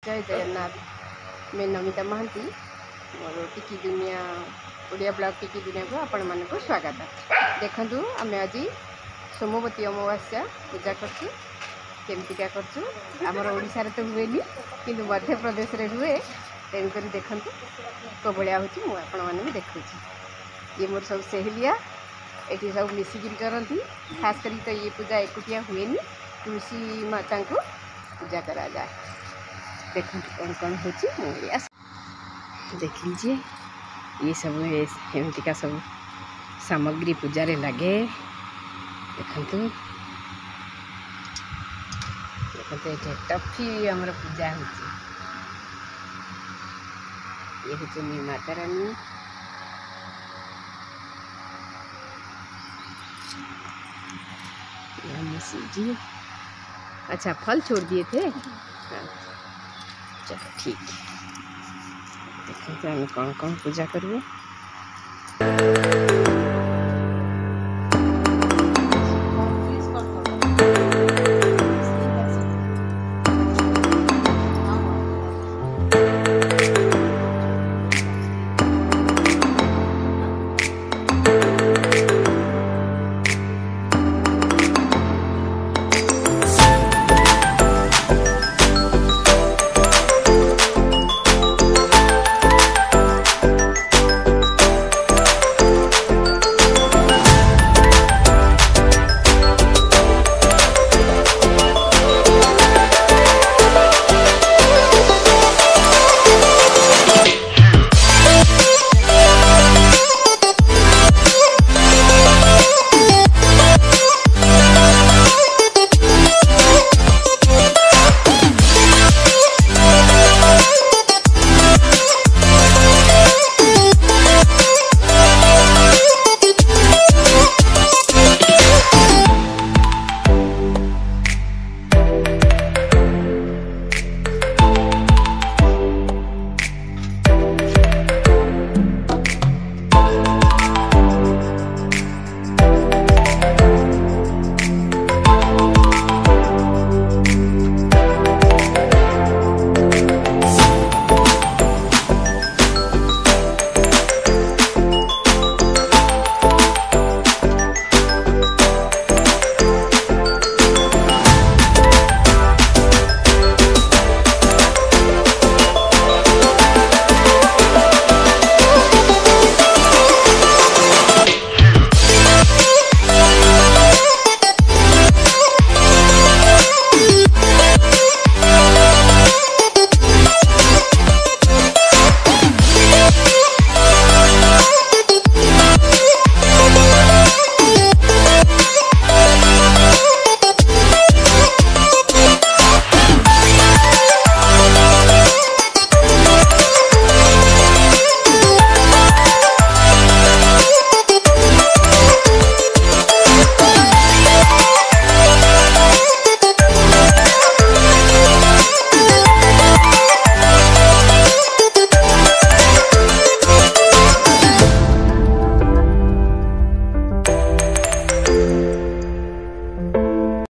जय जगन्नाथ। मैं नमिता महांती मोर टिकी दुनिया ओडिया ब्लॉग टिकी दुनिया को आपण मान को स्वागत। देखु आम आज सोमवती अमावास्या पूजा करछु। केमतिका करछु आमर ओडिसा रे तो हुए कि मध्य प्रदेश रे हुए। तेणुक देखु को भाया हो आपण मैंने भी देखुची। ये मोर सब सहेलिया ये सब मिसिकी करती। खास करी तो ये पूजा एकुटिया हुए तुलसी माता को पूजा करा जाए। देखो कौन कौन हो देख लीजिए। ये सब एमती का सब सामग्री पूजा रे लगे। देखो ये टफी आमर पूजा हो। ये हूँ माता रानी। जी अच्छा फल छोड़ दिए थे। चलो ठीक है। देखते हैं कौन कौन पूजा करिए।